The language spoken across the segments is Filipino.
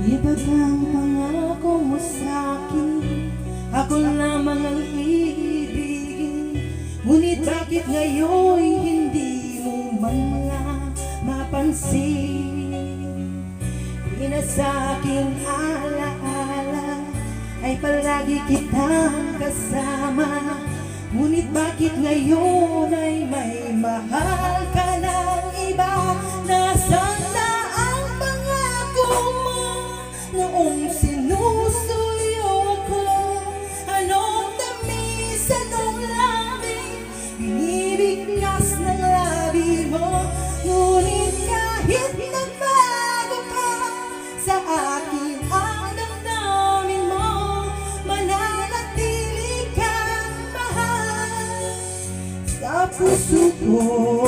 Iba't ang pangako mo sa'kin, ako lamang ang iibigin. Ngunit bakit ngayon hindi mo man lang mapansin? Di na sa'king alaala ay palagi kitang kasama. Ngunit bakit ngayon ay may mahal ka ng iba? Nasaan na ang pangako mo noong sinusuyo ko? Anong tamis, anong labing binibigkas ng labi mo? Ngunit kahit nagbago pa sa akin ang damdamin mo, mananatili kang mahal sa puso ko.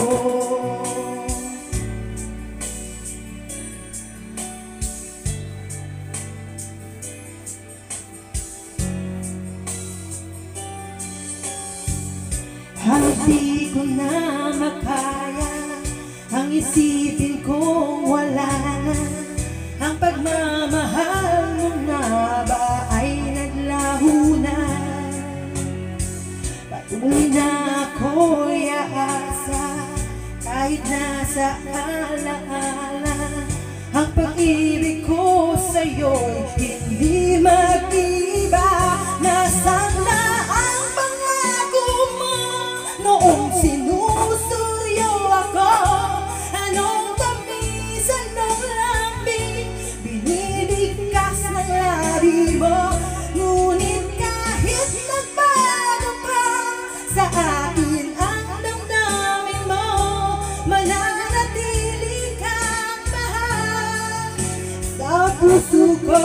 Di ko na makaya ang isipin kong wala na ang pagmamahal mo, na ba ay naglaho na? Patuloy na ako'y aasa kahit nasa alaala. Ang pag-ibig ko sa'yo'y hindi mag-iba. Nasaan na ang pangako mo noong sinusuyo ako? Anong tamis, anong lambing binibigkas ng labi mo? Ngunit kahit nagbago pa sa akin ang damdamin mo, mananatili kang mahal sa puso ko.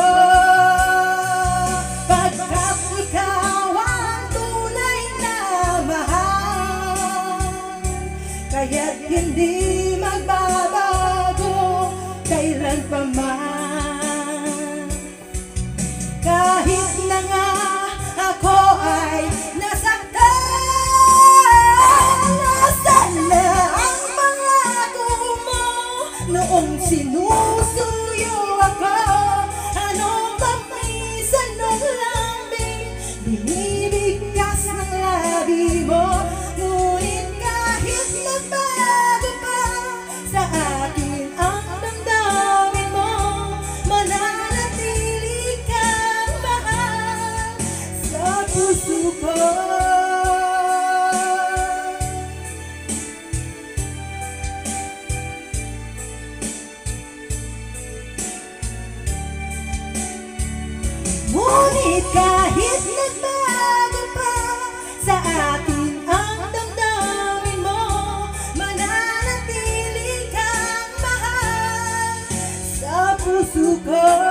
Pagkat ikaw ang tunay na mahal, kaya't hindi magbabago kailan pa man. Kahit na nga ako ay nasaktan, nasaan na ang pangako mo noong sinusuyo ako? Anong tamis, anong lambing binibigkas ng labi mo? Ngunit kahit nagbago pa sa akin ang damdamin mo, mananatili kang mahal sa puso ko. Ngunit kahit nagbago pa sa akin ang damdamin mo, mananatili kang mahal sa puso ko.